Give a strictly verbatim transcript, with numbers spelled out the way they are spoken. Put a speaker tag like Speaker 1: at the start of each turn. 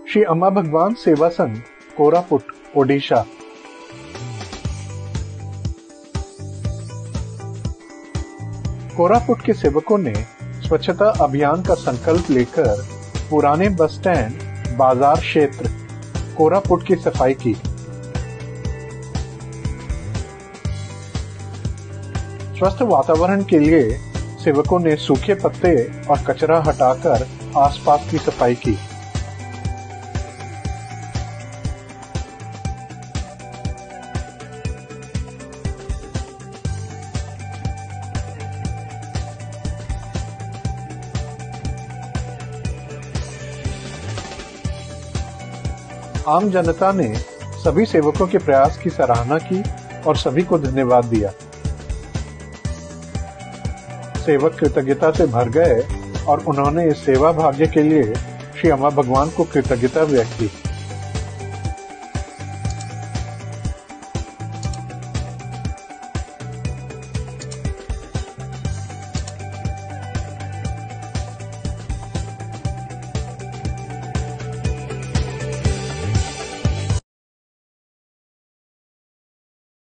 Speaker 1: श्री अम्मा भगवान सेवा संघ, कोरापुट, ओडिशा। कोरापुट के सेवकों ने स्वच्छता अभियान का संकल्प लेकर पुराने बस स्टैंड, बाजार क्षेत्र, कोरापुट की सफाई की। स्वस्थ वातावरण के लिए सेवकों ने सूखे पत्ते और कचरा हटाकर आसपास की सफाई की। आम जनता ने सभी सेवकों के प्रयास की सराहना की और सभी को धन्यवाद दिया। सेवक कृतज्ञता से भर गए और उन्होंने इस सेवा भाग्य के लिए श्री अम्मा भगवान को कृतज्ञता व्यक्त की।